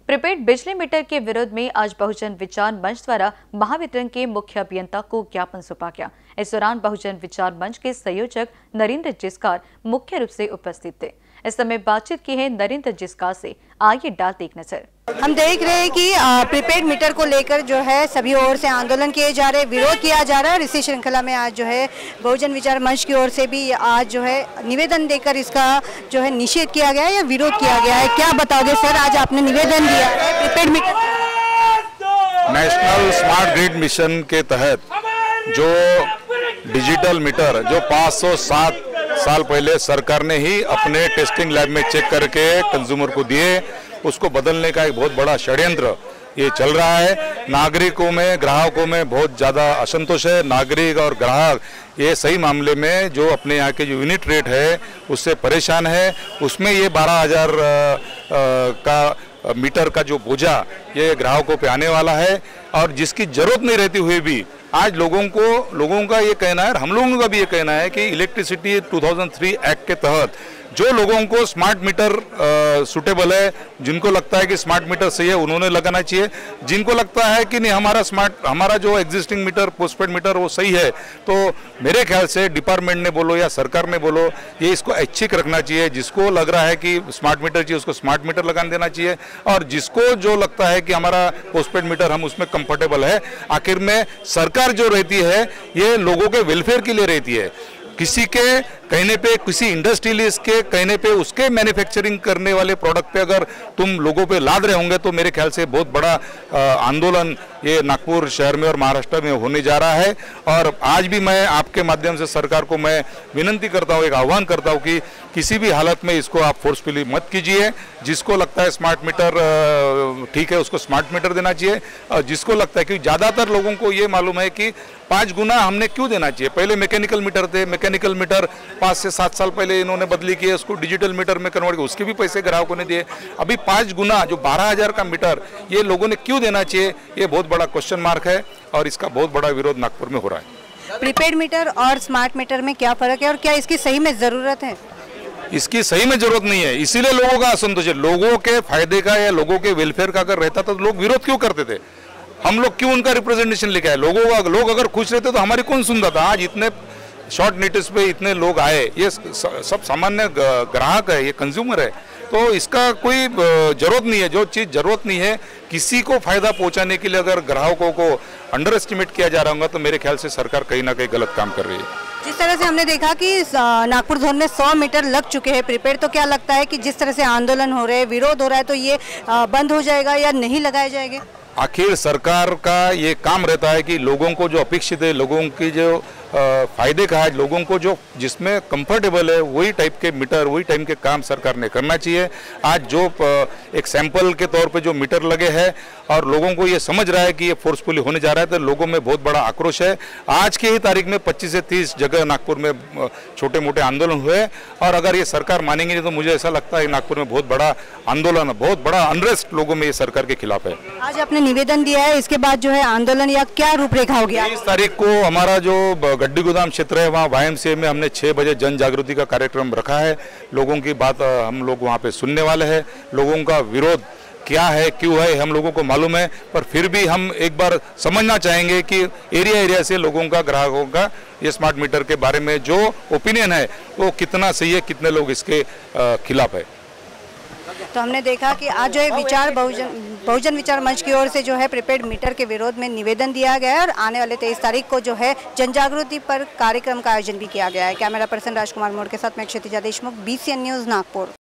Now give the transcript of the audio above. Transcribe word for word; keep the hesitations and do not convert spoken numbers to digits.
Prepaid बिजली metre के विरोध में आज बहुजन विचार मंच द्वारा महावितरण के मुख्य अभियंता को ज्ञापन सौंपा गया। इस दौरान बहुजन विचार मंच के संयोजक नरेंद्र जिस्कार मुख्य रूप से उपस्थित थे। इस समय बातचीत की है नरेंद्र जिस्कार से, आइए डालते एक नजर। हम देख रहे हैं कि प्रीपेड मीटर को लेकर जो है सभी ओर से आंदोलन किए जा रहे हैं, विरोध किया जा रहा है और इसी श्रृंखला में आज जो है बहुजन विचार मंच की ओर से भी आज जो है निवेदन देकर इसका जो है निषेध किया गया है या विरोध किया गया है। क्या बताओगे सर, आज आपने निवेदन दिया है prepaid meter national smart grid mission के तहत जो डिजिटल मीटर जो पाँच सौ सात साल पहले सरकार ने ही अपने टेस्टिंग लैब में चेक करके कंज्यूमर को दिए, उसको बदलने का एक बहुत बड़ा षड्यंत्र ये चल रहा है। नागरिकों में, ग्राहकों में बहुत ज़्यादा असंतोष है। नागरिक और ग्राहक ये सही मामले में जो अपने यहाँ के जो यूनिट रेट है उससे परेशान है। उसमें ये बारह हजार का मीटर का जो बोझा ये ग्राहकों पे आने वाला है और जिसकी जरूरत नहीं रहती हुए भी आज लोगों को लोगों का ये कहना है, हम लोगों का भी ये कहना है कि इलेक्ट्रिसिटी दो हज़ार तीन एक्ट के तहत जो लोगों को स्मार्ट मीटर सूटेबल है, जिनको लगता है कि स्मार्ट मीटर सही है, उन्होंने लगाना चाहिए। जिनको लगता है कि नहीं हमारा स्मार्ट हमारा जो एग्जिस्टिंग मीटर पोस्टपेड मीटर वो सही है, तो मेरे ख्याल से डिपार्टमेंट ने बोलो या सरकार ने बोलो ये इसको ऐच्छिक रखना चाहिए। जिसको लग रहा है कि स्मार्ट मीटर चाहिए उसको स्मार्ट मीटर लगाने देना चाहिए और जिसको जो लगता है कि हमारा पोस्टपेड मीटर हम उसमें कंफर्टेबल है। आखिर में सरकार जो रहती है ये लोगों के वेलफेयर के लिए रहती है। किसी के कहने पे, किसी इंडस्ट्रियलिस्ट के कहने पे, उसके मैन्युफैक्चरिंग करने वाले प्रोडक्ट पे अगर तुम लोगों पे लाद रहे होंगे तो मेरे ख्याल से बहुत बड़ा आंदोलन ये नागपुर शहर में और महाराष्ट्र में होने जा रहा है। और आज भी मैं आपके माध्यम से सरकार को मैं विनंती करता हूँ, एक आह्वान करता हूँ कि किसी भी हालत में इसको आप फोर्सफुली मत कीजिए। जिसको लगता है स्मार्ट मीटर ठीक है उसको स्मार्ट मीटर देना चाहिए और जिसको लगता है कि ज़्यादातर लोगों को ये मालूम है कि पाँच गुना हमने क्यों देना चाहिए। पहले मैकेनिकल मीटर थे, मैकेनिकल मीटर पाँच से सात साल पहले इन्होंने बदली किए, उसको डिजिटल मीटर में कन्वर्ट किया, उसके भी पैसे ग्राहकों ने दिए। अभी पाँच गुना जो बारह हजार का मीटर ये लोगों ने क्यों देना चाहिए, ये बहुत बड़ा क्वेश्चन मार्क है और इसका बहुत बड़ा विरोध नागपुर में हो रहा है। प्रीपेड मीटर और स्मार्ट मीटर में क्या फर्क है और क्या इसकी सही में जरूरत है? इसकी सही में जरूरत नहीं है, इसीलिए लोगों का असंतोष है। लोगों के फायदे का या लोगों के वेलफेयर का अगर रहता तो लोग विरोध क्यों करते थे? हम लोग क्यों उनका रिप्रेजेंटेशन लेके आए? लोगों का लोग अगर खुश रहते तो हमारी कौन सुनता था? आज इतने शॉर्ट नोटिस पे इतने लोग आए, ये सब सामान्य ग्राहक है, ये कंज्यूमर है, तो इसका कोई जरूरत नहीं है। जो चीज़ जरूरत नहीं है किसी को फायदा पहुंचाने के लिए अगर ग्राहकों को अंडर एस्टिमेट किया जा रहा होगा तो मेरे ख्याल से सरकार कहीं ना कहीं गलत काम कर रही है। जिस तरह से हमने देखा कि नागपुर जोन में सौ मीटर लग चुके हैं प्रीपेड, तो क्या लगता है कि जिस तरह से आंदोलन हो रहे हैं, विरोध हो रहा है, तो ये बंद हो जाएगा या नहीं लगाए जाएंगे? आखिर सरकार का ये काम रहता है कि लोगों को जो अपेक्षित है, लोगों की जो फायदे का है, लोगों को जो जिसमें कंफर्टेबल है वही टाइप के मीटर, वही टाइप के काम सरकार ने करना चाहिए। आज जो एक सैंपल के तौर पे जो मीटर लगे हैं और लोगों को ये समझ रहा है कि ये फोर्सफुली होने जा रहा है तो लोगों में बहुत बड़ा आक्रोश है। आज के ही तारीख में पच्चीस से तीस जगह नागपुर में छोटे मोटे आंदोलन हुए और अगर ये सरकार मानेंगे नहीं तो मुझे ऐसा लगता है नागपुर में बहुत बड़ा आंदोलन, बहुत बड़ा अनरेस्ट लोगों में ये सरकार के खिलाफ है। आज आपने निवेदन दिया है, इसके बाद जो है आंदोलन या क्या रूपरेखा होगी? तेईस तारीख को हमारा जो गड्डी गोदाम क्षेत्र है वहाँ वाई एम सी ए में हमने छः बजे जन जागृति का कार्यक्रम रखा है। लोगों की बात हम लोग वहाँ पे सुनने वाले हैं। लोगों का विरोध क्या है, क्यों है, हम लोगों को मालूम है, पर फिर भी हम एक बार समझना चाहेंगे कि एरिया एरिया से लोगों का, ग्राहकों का ये स्मार्ट मीटर के बारे में जो ओपिनियन है वो कितना सही है, कितने लोग इसके खिलाफ है। तो हमने देखा कि आज जो है विचार बहुजन बहुजन विचार मंच की ओर से जो है प्रीपेड मीटर के विरोध में निवेदन दिया गया है और आने वाले तेईस तारीख को जो है जन जागृति पर कार्यक्रम का आयोजन भी किया गया है। कैमरा पर्सन राजकुमार मोड़ के साथ मैं Kshitija Deshmukh, B C N news Nagpur.